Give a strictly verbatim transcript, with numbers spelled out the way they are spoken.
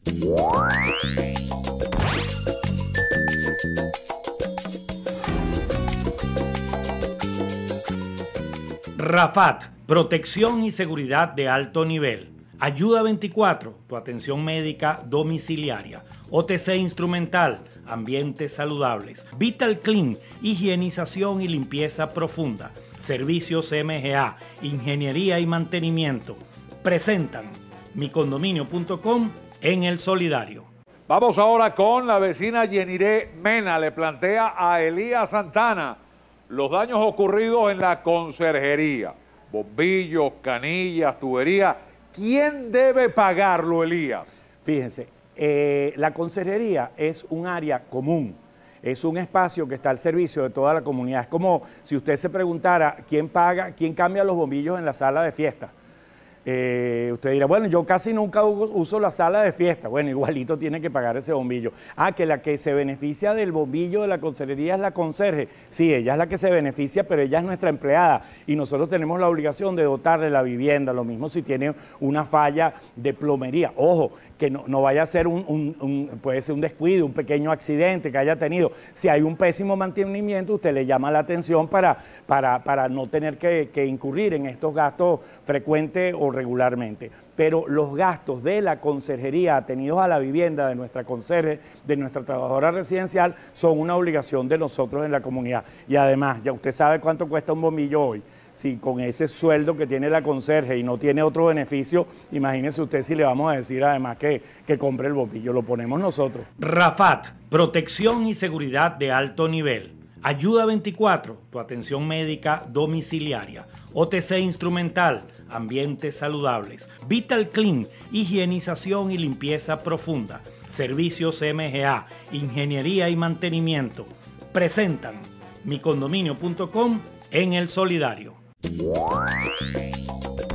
Rafat, protección y seguridad de alto nivel. Ayuda veinticuatro, tu atención médica domiciliaria. O T C instrumental, ambientes saludables. Vital Clean, higienización y limpieza profunda. Servicios M G A, ingeniería y mantenimiento. Presentan mi condominio punto com en El Solidario. Vamos ahora con la vecina Yeniré Mena. Le plantea a Elías Santana los daños ocurridos en la conserjería. Bombillos, canillas, tuberías. ¿Quién debe pagarlo, Elías? Fíjense, eh, la conserjería es un área común, es un espacio que está al servicio de toda la comunidad. Es como si usted se preguntara quién paga, quién cambia los bombillos en la sala de fiesta. Eh, usted dirá, bueno, yo casi nunca uso la sala de fiesta. Bueno, igualito tiene que pagar ese bombillo. Ah, que la que se beneficia del bombillo de la conserjería es la conserje. Sí, ella es la que se beneficia, pero ella es nuestra empleada y nosotros tenemos la obligación de dotarle la vivienda. Lo mismo si tiene una falla de plomería. Ojo, que no, no vaya a ser un, un, un, puede ser un descuido, un pequeño accidente que haya tenido. Si hay un pésimo mantenimiento, usted le llama la atención para, para, para no tener que, que incurrir en estos gastos frecuentes o regularmente. Pero los gastos de la conserjería atenidos a la vivienda de nuestra conserje, de nuestra trabajadora residencial, son una obligación de nosotros en la comunidad. Y además, ya usted sabe cuánto cuesta un bombillo hoy. Si con ese sueldo que tiene la conserje y no tiene otro beneficio, imagínese usted si le vamos a decir además que, que compre el bombillo, lo ponemos nosotros. Rafat, protección y seguridad de alto nivel. Ayuda veinticuatro, tu atención médica domiciliaria. O T C instrumental, ambientes saludables. Vital Clean, higienización y limpieza profunda. Servicios M G A, ingeniería y mantenimiento. Presentan mi condominio punto com en El Solidario.